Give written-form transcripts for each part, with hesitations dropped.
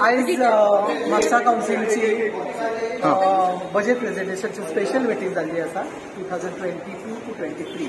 आज म्हापसा काउन्सिलची बजेट प्रेझेंटेशनची स्पेशल मिटींग जाल्ली आसा 2022 to 23.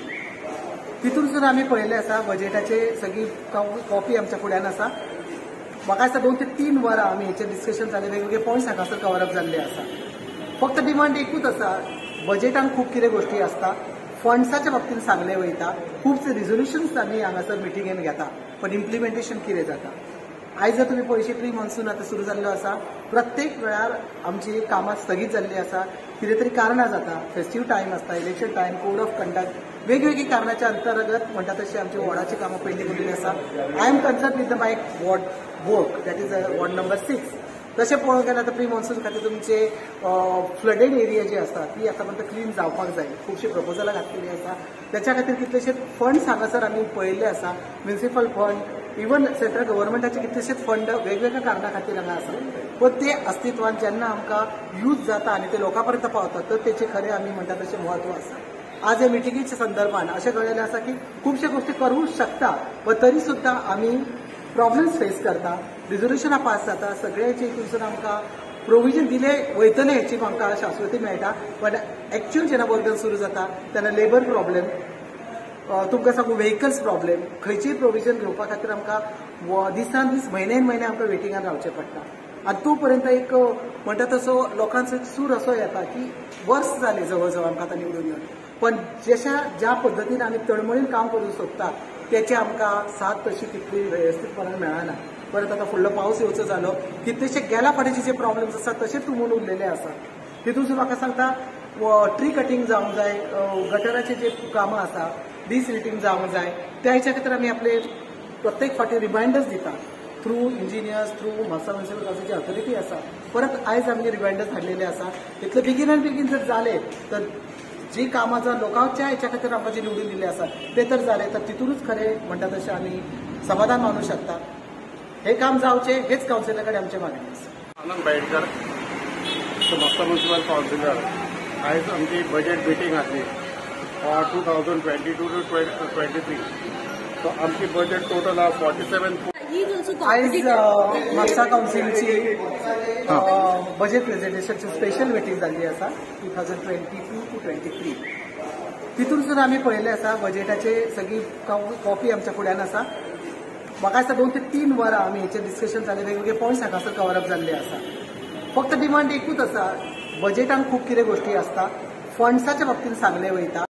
तितून आमी पळयले आसा बजेटाचे सगळी कॉपी आमच्या फुड्यान आसा. म्हाका दिसता 2 ते 3 वरां आमी हेचेर डिस्कशन जाले, वेगवेगळे पॉयंट्स हांगासर कव्हर अप जाल्ले आसा. फक्त डिमांड एकूच आसा, बजेटान खूब कितें गोष्टी आसता, फंड्साच्या बाबतींत सांगले वयता, खुबशे रिझोल्युशन्स आमी हांगासर मिटिंगेन घेता, पण इम्प्लिमेंटेशन कितें जाता. आयज जर तुम्ही पळयशी प्री मॉन्सून आता सुरू जाल्लो आसा, प्रत्येक वेळार आमची कामां स्थगीत जाल्ली आसा. कितें तरी कारणां जाता, फेस्टीव टायम आसता, election time, code of conduct, वेगवेगळी कारणाच्या अंतर्गत म्हणटा तशी आमची वॉर्डाची कामां पयलीं उरलेली आसा. I am concern with the my ward work, that is ward number 6. तशें पळोवंक गेल्यार आतां प्री मॉन्सून खातीर तुमचे फ्लडेड एरिया जी आसता ती आतां पर्यंत क्लीन जावपाक जाय. खुबशी प्रपोजलां घातलेली आसा. त्याच्या खातीर कितलेशे फंड्स हांगासर आमी पळयल्ले आसा. म्युनिसिपल फंड, इवन सेंट्रल गव्हर्मेंटाचे कितलेशेच फंड वेगवेगळ्या कारणां खातीर हांगा आसा. पण ते अस्तित्वान जेन्ना आमकां यूज जाता आनी ते लोकां पर्यंत पावता तर तेचे खरें आमी म्हणटा तशें म्हत्व आसा. आज ह्या मिटिंगेच्या संदर्भान अशें कळयलें आसा की खुबशे गोष्टी करूंक शकता, पण तरी सुद्दां आमी प्रॉब्लेम्स फेस करता. रिझोल्युशनां पास जाता, सगळ्याचे हितूनसून आमकां प्रोविजन दिले वयतले हेची आमकां शाश्वती मेळटा, पण एक्च्युअल जेन्ना वर्क सुरू जाता तेन्ना लेबर प्रॉब्लेम, तुमकां सांगू व्हेकल्स प्रॉब्लेम, खंयचीय प्रोविजन घेवपा खातीर आमकां दिसान दीस म्हयने आमकां वेटिंगान रावचें पडटा. आनी तो पर्यंत एक म्हणटा तसो लोकांचो सूर असो येता की वर्स जाले जवळ जवळ आमकां आतां निवडून येवन, पण ज्या पद्दतीन आमी तळमळीन काम करूंक सोदता त्याची आमकां साथ तशी तितली वेवस्थीतपणान मेळना. परत आता फुडलो पावस येवचो जालो, कितलेशे गेल्या फावटीचे जे प्रॉब्लेम्स आसा तशेच तुंबून उरलेले आसा. तितूनसून म्हाका सांगता ट्री कटिंग जावंक जाय, गटराचे जे कामां आसा डिसिल्टिंग जावंक जाय, त्या हेच्या खातीर आमी आपले प्रत्येक फावटी रिमायंडर्स दिता through engineers, through Mapusa municipal काउन्सिलची ऑथॉरिटी आसा. परत आयज आमगे रिमायंडर्स हाडलेले आसा. इतले बेगीन जर जाले तर जी कामां जर लोकांच्या हेच्या खातीर आमकां जे निवडून दिले आसा ते तर जाले तर तितूनच खरें म्हणटा तशें आमी समाधान मानूंक शकता. हे काम जावचे हेच काउन्सिला कडेन आमचे मागणी आसा. Anand Baidkar, Mapusa municipal councillor. आयज आमची बजेट मिटींग आसली 2022 to 23. सो आमची बजेट टोटल 47. आज म्हापसा काउन्सिलची बजेट प्रेझेंटेशनची स्पेशल मिटींग जाल्ली आसा 2022 to 23. तितून आमी पळयले आसा बजेटाचे सगळी कॉपी आमच्या फुड्यान आसा. म्हाका दिसता 2 ते 3 वरां आमी हेचेर डिस्कशन जाले, वेगवेगळे पॉयंट्स हांगासर कव्हर अप जाल्ले आसा. फक्त डिमांड एकूच आसा, बजेटान खूब कितें गोष्टी आसता, फंड्साच्या बाबतींत सांगले वयता.